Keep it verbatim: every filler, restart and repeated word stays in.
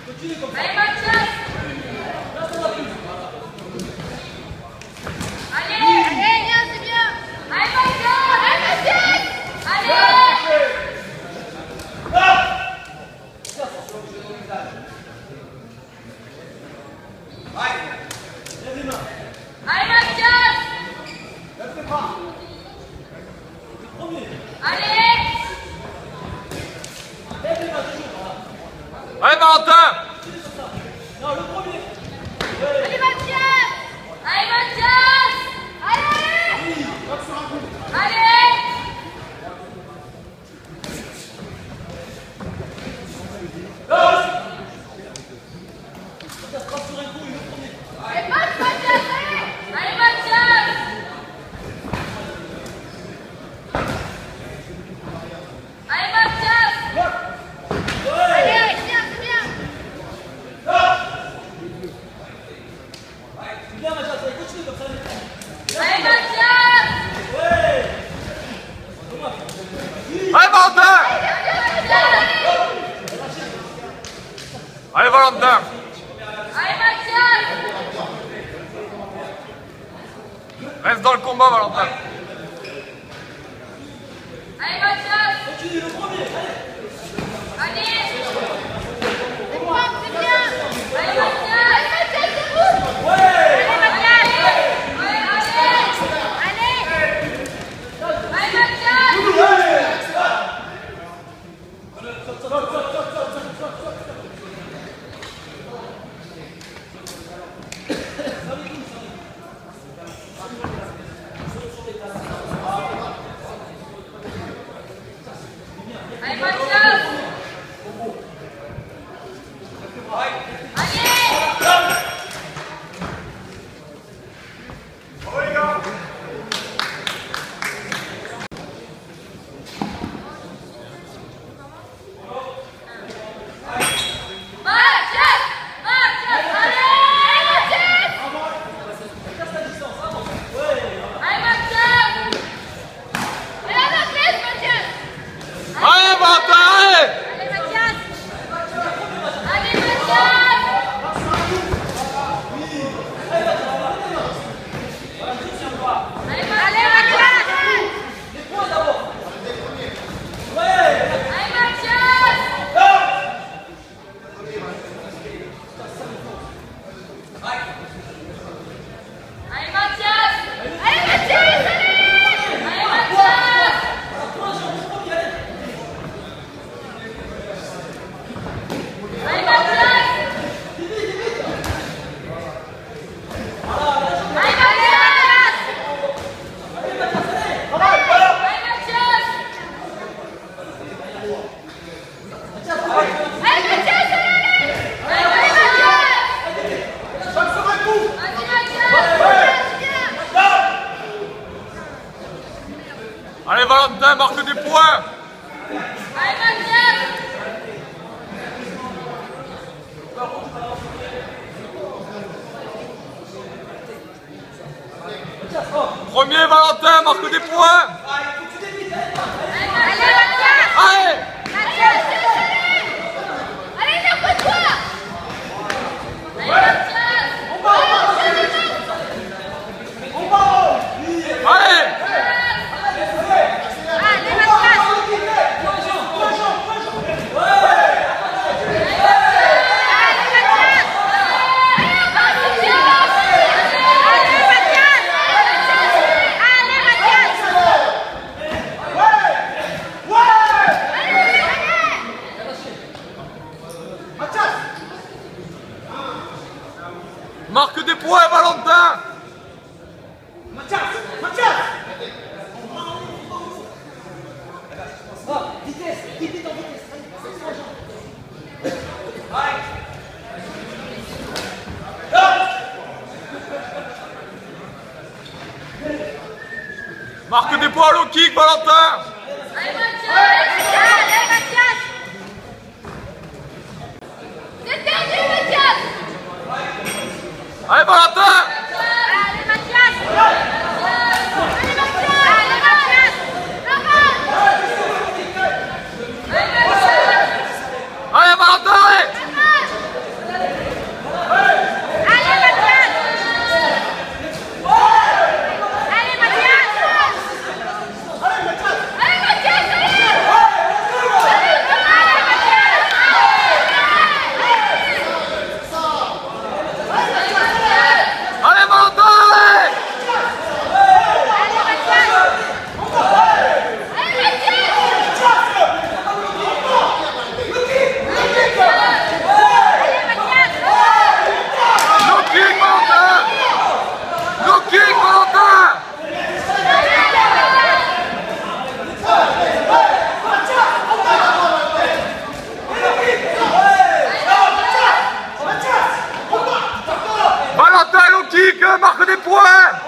Allez, Mathias. Allez, allez, bien, c'est bien. Allez, Mathias. Allez, Mathias. Allez. Allez, Mathias. Allez. Allez, Valentin. Allez, Mathias. Allez, Mathias. Allez. Allez. Allez, Mathias. Allez, Mathias. Allez, Mathias. Allez, c'est bien, c'est bien. Allez, Mathias. Allez, Valentin. Allez, Valentin. Allez, Mathias. Reste dans le combat, Valentin. Allez, Mathias. Continue le premier, allez. Allez. C'est bon, c'est bien. Allez, Mathias. Allez, Mathias, c'est bon. Ouais. Allez, Mathias. Ouais, allez. Allez. Allez, Mathias. Allez, Mathias. Allez, Valentin, marque des points. Allez, Mathias. Premier, Valentin, marque des points. Allez, Mathias. Allez. Mathias, allez, lève-toi. Allez, Mathias. Allez. Marque des points, Valentin. Mathias, Mathias. Ah, vitesse, vitesse en vitesse. Marque des points au low kick, Valentin. Allez, Mathias. Allez, Mathias. C'est terminé, Mathias. Allez, Valentin. Allez, Mathias. Allez, Mathias. Allez, Mathias. Allez, Valentin, allez. des points.